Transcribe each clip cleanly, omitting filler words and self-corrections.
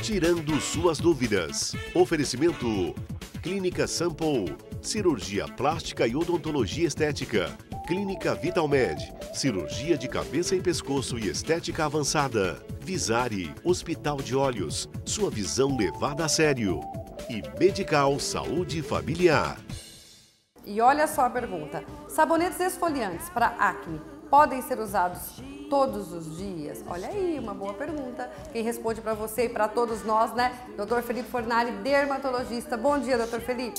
tirando suas dúvidas. Oferecimento: Clínica Sample, cirurgia plástica e odontologia estética. Clínica Vitalmed, cirurgia de cabeça e pescoço e estética avançada. Visari, Hospital de Olhos, sua visão levada a sério. E Medical Saúde Familiar. E olha só a pergunta: sabonetes esfoliantes para acne podem ser usados todos os dias? Olha aí, uma boa pergunta. Quem responde para você e para todos nós, né? Dr. Felipe Fornari, dermatologista. Bom dia, Dr. Felipe.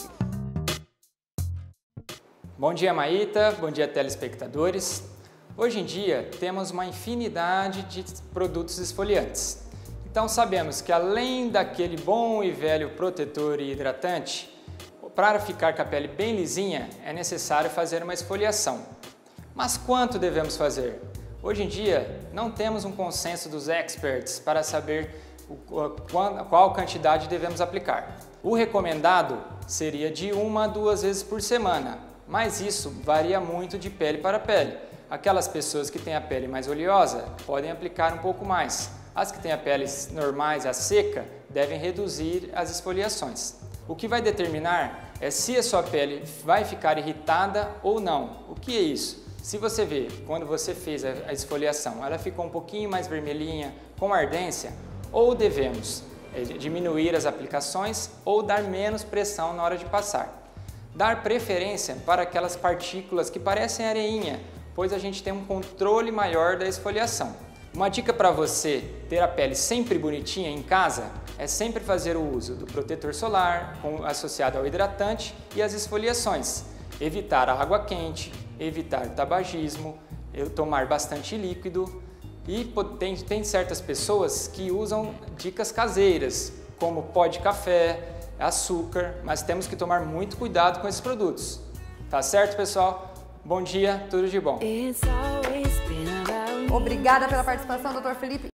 Bom dia, Maíta. Bom dia, telespectadores. Hoje em dia temos uma infinidade de produtos esfoliantes. Então sabemos que além daquele bom e velho protetor e hidratante, para ficar com a pele bem lisinha é necessário fazer uma esfoliação. Mas quanto devemos fazer? Hoje em dia não temos um consenso dos experts para saber qual quantidade devemos aplicar. O recomendado seria de 1 a 2 vezes por semana, mas isso varia muito de pele para pele. Aquelas pessoas que têm a pele mais oleosa podem aplicar um pouco mais. As que têm a pele normais, a seca, devem reduzir as esfoliações. O que vai determinar é se a sua pele vai ficar irritada ou não. O que é isso? Se você vê, quando você fez a esfoliação, ela ficou um pouquinho mais vermelhinha, com ardência, ou devemos diminuir as aplicações ou dar menos pressão na hora de passar. Dar preferência para aquelas partículas que parecem areinha, pois a gente tem um controle maior da esfoliação. Uma dica para você ter a pele sempre bonitinha em casa é sempre fazer o uso do protetor solar associado ao hidratante e as esfoliações. Evitar a água quente, evitar tabagismo, tomar bastante líquido e tem certas pessoas que usam dicas caseiras, como pó de café, açúcar, mas temos que tomar muito cuidado com esses produtos. Tá certo, pessoal? Bom dia, tudo de bom. Obrigada pela participação, Dr. Felipe.